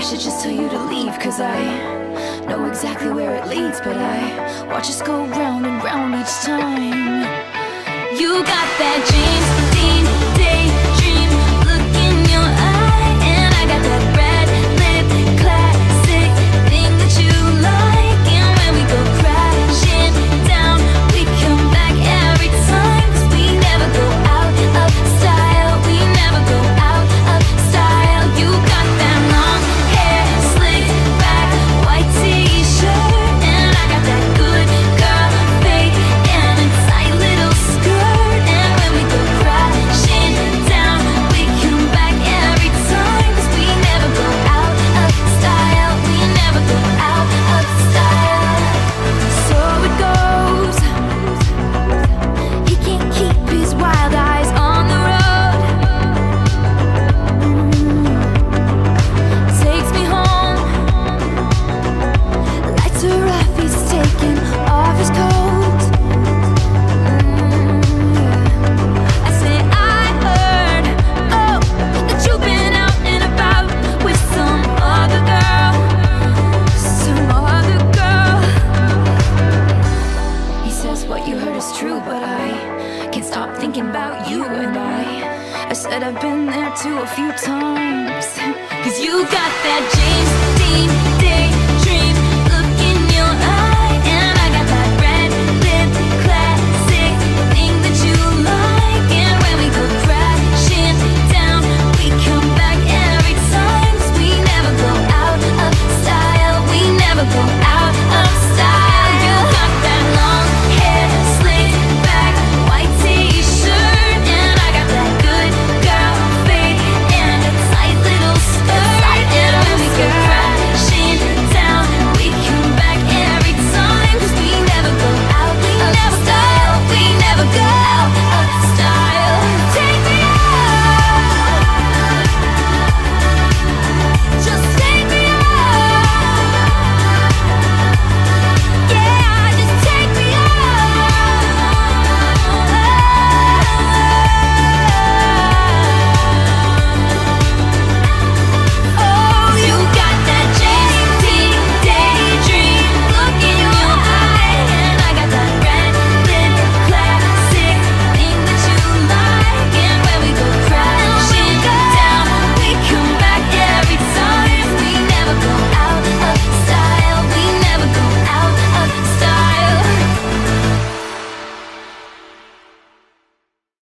should just tell you to leave, cause I know exactly where it leads, but I watch us go round and round each time. You got that James Dean daydream look in your eye, and I got that red lip classic thing that you like. And when we go crashing down, we come back every time, cause we never go out of style. We never go out of style. You got that long hair slicked back, white t-shirt, and I got that good girl fade and a tight little skirt. And when we go crashing down, we come back every time, cause we never go out of style. We never go out of style. So it goes. He can't keep his wild eyes on the road. Takes me home. Lights are off, he's taking off his coat. I say I heard, oh, that you've been out and about with some other girl. Some other girl. He says what you heard is true, but I can't stop thinking about you. And I said I've been there too a few times, cause you got that